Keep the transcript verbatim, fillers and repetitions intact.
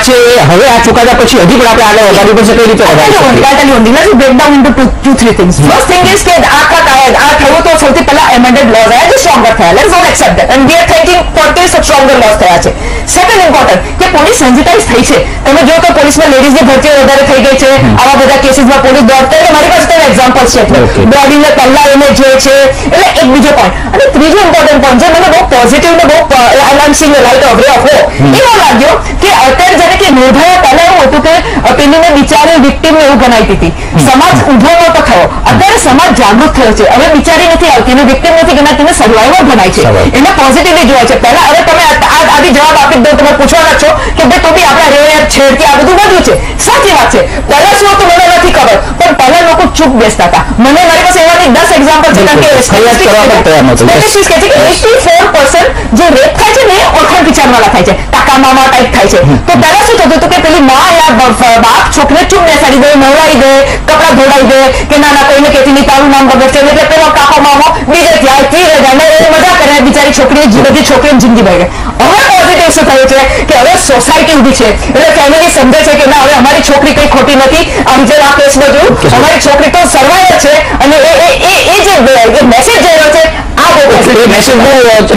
છે હવે આ ચુકાદા પછી હજી પણ આપણે આગળ વધારવી પડશે કઈ રીતે વધારી let's break down into two, two three things. First thing is કે આખા કાયદ આ થયું તો સૌથી પહેલા amended laws આયા જે stronger થયા. Let's not accept that and we are thinking for this stronger laws થયા છે. Second important કે પોલીસ સેન્સિટાઇઝ થઈ છે. તમે જો તો પોલીસમાં લેડીઝ ની ભરતી વધારે થઈ ગઈ છે. આવા બધા કેસીસમાં પોલીસ દોડતા એટલે મારી પાસે તો એક્ઝામ્પલ છે એટલે બોડીને પહેલા એને જે છે એટલે એક બીજો પોઈન્ટ અને ત્રીજો ઇમ્પોર્ટન્ટ પોઈન્ટ જે મને બહુ પોઝિટિવ ને બહુ I am seeing light of ray of એવો લાગ્યો કે અત્યારે જ્યારે કે નિર્ભયા પહેલા એવું હતું કે પેલીને બિચારી વિક્ટિમ એવું ગણાતી હતી. સમાજ ઉભો નતો થયો. અત્યારે સમાજ જાગૃત થયો છે. હવે બિચારી નથી આવતી ને વિક્ટિમ નથી ગણાતી ને સર્વાઈવર ગણાય છે. એને પોઝિટિવલી જોવાય છે. પહેલા હવે તમે આથી જવાબ આપી દો તમે પૂછવાના છો કે ભાઈ તો બી આપણા રેપ છેડતી આ બધું વધ્યું છે. સાચી વાત છે. પહેલા શું હતું મને નથી ખબર પણ પહેલા લોકો ચૂપ બેસતા હતા. મને મારી પાસે એવાની દસ એક્ઝામ્પલ છે કારણ કે સ્ટેટિસ્ટિક્સ કહે છે કે એટી ફોર પર્સન્ટ જે રેપ થાય છે ને એ ઓળખાણ વિચારવાળા થાય છે. કાકા મામા ટાઈપ થાય છે. તો પહેલા શું થતું હતું કે પેલી માં યા બાપ છોકરીને ચૂપ બેસાડી દે નવડાવી દે કપડા ધોડાવી દે કે ના ના કોઈને કહેતી નહીં તારું નામ બગડશે એટલે પેલો કાકો મામો બીજે ત્યાં ફી રહે મજા કરે બિચારી છોકરી બધી છોકરીની જિંદગી બગડે. હવે પોઝિટિવ શું થયું છે કે હવે સોસાયટી ઉભી છે એટલે ફેમિલી સમજે છે કે ના હવે અમારી છોકરી કઈ ખોટી નથી. આમ જે આ કેસમાં જોયું અમારી છોકરી તો સર્વાઈવર છે અને એ એ એ જે મેસેજ જઈ રહ્યો છે આ બહુ મેસેજ